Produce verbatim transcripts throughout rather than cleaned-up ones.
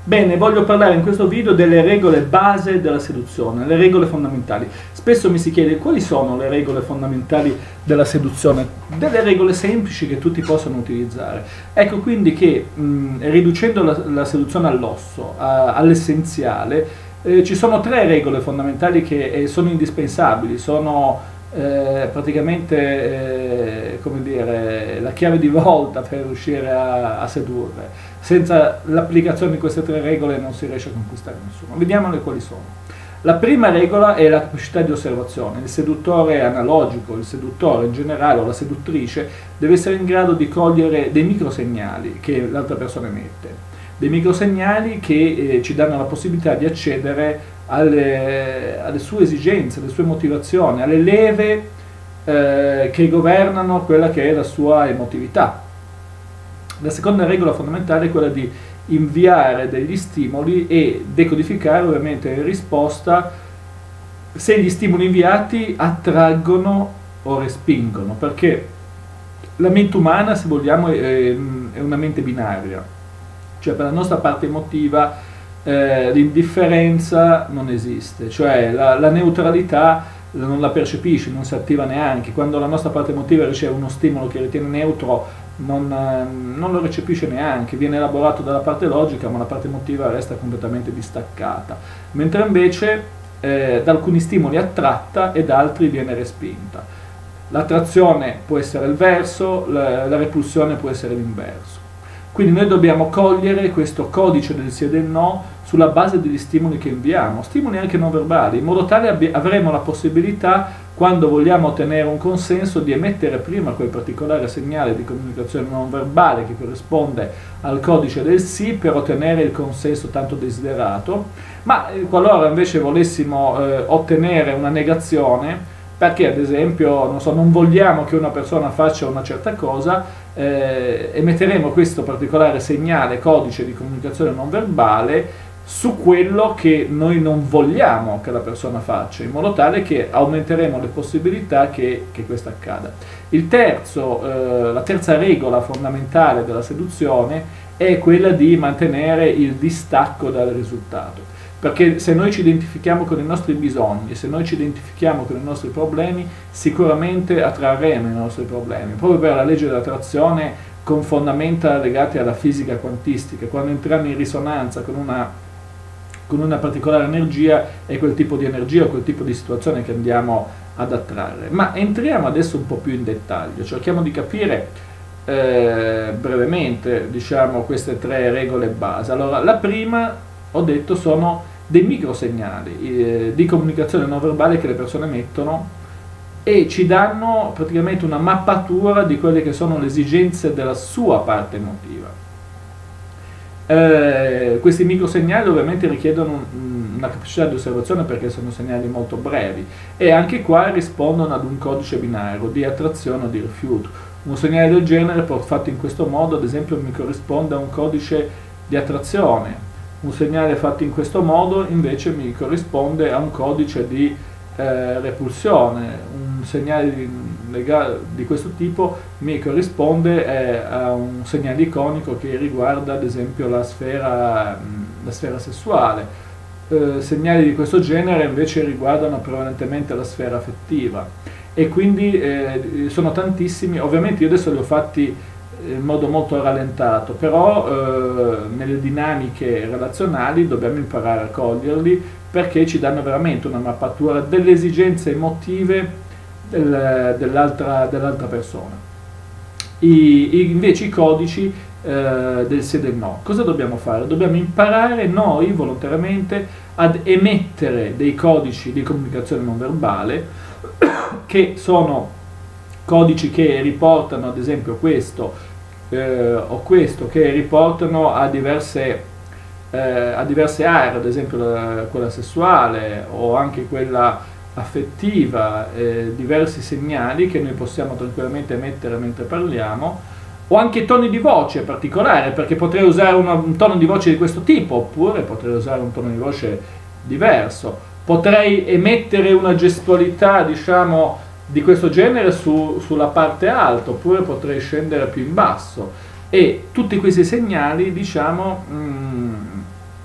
Bene, voglio parlare in questo video delle regole base della seduzione, le regole fondamentali. Spesso mi si chiede quali sono le regole fondamentali della seduzione, delle regole semplici che tutti possono utilizzare. Ecco quindi che mh, riducendo la, la seduzione all'osso, all'essenziale, eh, ci sono tre regole fondamentali che eh, sono indispensabili, sono Eh, praticamente eh, come dire, la chiave di volta per riuscire a, a sedurre. Senza l'applicazione di queste tre regole non si riesce a conquistare nessuno. Vediamole quali sono. La prima regola è la capacità di osservazione. Il seduttore analogico, il seduttore in generale o la seduttrice deve essere in grado di cogliere dei microsegnali che l'altra persona emette, dei microsegnali che eh, ci danno la possibilità di accedere Alle, alle sue esigenze, alle sue motivazioni, alle leve eh, che governano quella che è la sua emotività. La seconda regola fondamentale è quella di inviare degli stimoli e decodificare ovviamente in risposta se gli stimoli inviati attraggono o respingono, perché la mente umana, se vogliamo, è, è una mente binaria, cioè per la nostra parte emotiva Eh, l'indifferenza non esiste, cioè la, la neutralità non la percepisce, non si attiva neanche. Quando la nostra parte emotiva riceve uno stimolo che ritiene neutro non, eh, non lo recepisce neanche, viene elaborato dalla parte logica ma la parte emotiva resta completamente distaccata, mentre invece eh, da alcuni stimoli è attratta e da altri viene respinta. L'attrazione può essere il verso, la, la repulsione può essere l'inverso. Quindi noi dobbiamo cogliere questo codice del sì e del no sulla base degli stimoli che inviamo, stimoli anche non verbali, in modo tale che avremo la possibilità, quando vogliamo ottenere un consenso, di emettere prima quel particolare segnale di comunicazione non verbale che corrisponde al codice del sì per ottenere il consenso tanto desiderato, ma eh, qualora invece volessimo eh, ottenere una negazione, perché ad esempio non, so, non vogliamo che una persona faccia una certa cosa, eh, emetteremo questo particolare segnale, codice di comunicazione non verbale, su quello che noi non vogliamo che la persona faccia, in modo tale che aumenteremo le possibilità che, che questo accada. Il terzo, eh, la terza regola fondamentale della seduzione è quella di mantenere il distacco dal risultato. Perché se noi ci identifichiamo con i nostri bisogni, se noi ci identifichiamo con i nostri problemi, sicuramente attrarremo i nostri problemi. Proprio per la legge dell'attrazione, con fondamenta legate alla fisica quantistica, quando entriamo in risonanza con una, con una particolare energia, è quel tipo di energia o quel tipo di situazione che andiamo ad attrarre. Ma entriamo adesso un po' più in dettaglio, cerchiamo di capire eh, brevemente, diciamo, queste tre regole base. Allora, la prima, ho detto, sono dei microsegnali eh, di comunicazione non verbale che le persone emettono e ci danno praticamente una mappatura di quelle che sono le esigenze della sua parte emotiva. Eh, questi microsegnali ovviamente richiedono un, una capacità di osservazione, perché sono segnali molto brevi e anche qua rispondono ad un codice binario di attrazione o di rifiuto. Un segnale del genere, fatto in questo modo, ad esempio, mi corrisponde a un codice di attrazione. Un segnale fatto in questo modo invece mi corrisponde a un codice di eh, repulsione. Un segnale di, di questo tipo mi corrisponde eh, a un segnale iconico che riguarda ad esempio la sfera, la sfera sessuale. Eh, segnali di questo genere invece riguardano prevalentemente la sfera affettiva e quindi eh, sono tantissimi. Ovviamente io adesso li ho fatti in modo molto rallentato, però eh, nelle dinamiche relazionali dobbiamo imparare a coglierli, perché ci danno veramente una mappatura delle esigenze emotive del, dell'altra dell'altra persona. I, i, invece i codici eh, del sì e del no, cosa dobbiamo fare? Dobbiamo imparare noi volontariamente ad emettere dei codici di comunicazione non verbale che sono codici che riportano ad esempio questo eh, o questo, che riportano a diverse, eh, a diverse aree, ad esempio la, quella sessuale o anche quella affettiva, eh, diversi segnali che noi possiamo tranquillamente emettere mentre parliamo, o anche toni di voce particolari, perché potrei usare una, un tono di voce di questo tipo, oppure potrei usare un tono di voce diverso, potrei emettere una gestualità, diciamo, di questo genere su, sulla parte alta, oppure potrei scendere più in basso, e tutti questi segnali, diciamo, mh,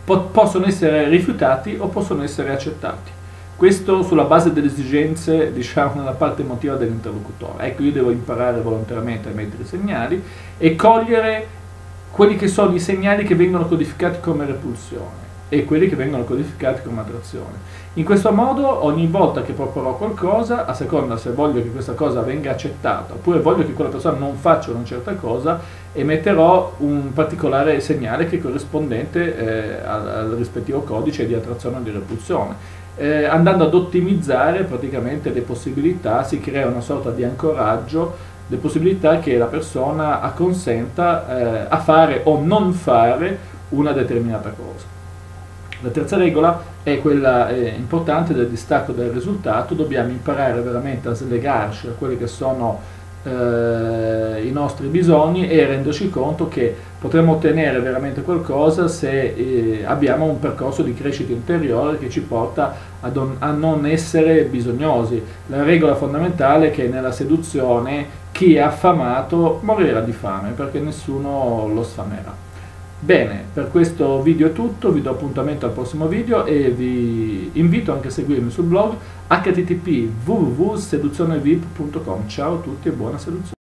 po- possono essere rifiutati o possono essere accettati. Questo sulla base delle esigenze, diciamo, nella parte emotiva dell'interlocutore. Ecco, io devo imparare volontariamente a mettere i segnali e cogliere quelli che sono i segnali che vengono codificati come repulsione e quelli che vengono codificati come attrazione. In questo modo, ogni volta che proporrò qualcosa, a seconda se voglio che questa cosa venga accettata oppure voglio che quella persona non faccia una certa cosa, emetterò un particolare segnale che è corrispondente eh, al, al rispettivo codice di attrazione o di repulsione. Eh, andando ad ottimizzare praticamente le possibilità, si crea una sorta di ancoraggio, le possibilità che la persona acconsenta eh, a fare o non fare una determinata cosa. La terza regola è quella eh, importante del distacco del risultato. Dobbiamo imparare veramente a slegarci da quelli che sono eh, i nostri bisogni e renderci conto che potremo ottenere veramente qualcosa se eh, abbiamo un percorso di crescita interiore che ci porta a, don, a non essere bisognosi. La regola fondamentale è che nella seduzione chi è affamato morirà di fame, perché nessuno lo sfamerà. Bene, per questo video è tutto, vi do appuntamento al prossimo video e vi invito anche a seguirmi sul blog h t t p w w w punto seduzionevip punto com. Ciao a tutti e buona seduzione.